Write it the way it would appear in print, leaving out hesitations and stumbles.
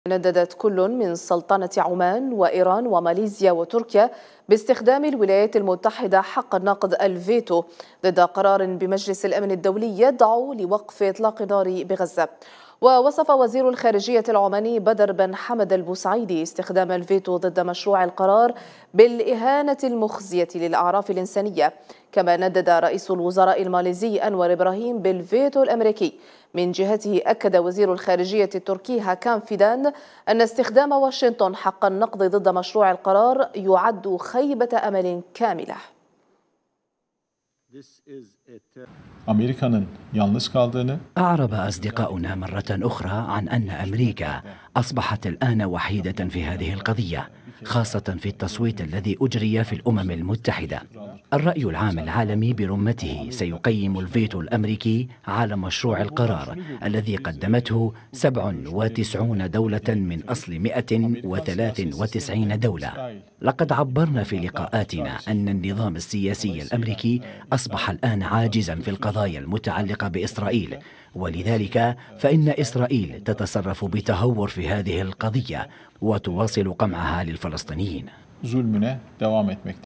نددت كل من سلطنة عمان وإيران وماليزيا وتركيا باستخدام الولايات المتحدة حق النقض الفيتو ضد قرار بمجلس الأمن الدولي يدعو لوقف إطلاق النار بغزة. ووصف وزير الخارجية العماني بدر بن حمد البوسعيدي استخدام الفيتو ضد مشروع القرار بالإهانة المخزية للأعراف الإنسانية. كما ندد رئيس الوزراء الماليزي أنور إبراهيم بالفيتو الأمريكي. من جهته أكد وزير الخارجية التركي هاكان فيدان أن استخدام واشنطن حق النقض ضد مشروع القرار يعد خيبة أمل كاملة. أعرب أصدقاؤنا مرة أخرى عن أن أمريكا أصبحت الآن وحيدة في هذه القضية، خاصة في التصويت الذي أجري في الأمم المتحدة. الرأي العام العالمي برمته سيقيم الفيتو الأمريكي على مشروع القرار الذي قدمته 97 دولة من أصل 193 دولة. لقد عبرنا في لقاءاتنا أن النظام السياسي الأمريكي أصبح الآن عاجزا في القضايا المتعلقة بإسرائيل، ولذلك فإن إسرائيل تتصرف بتهور في هذه القضية وتواصل قمعها للفلسطينيين.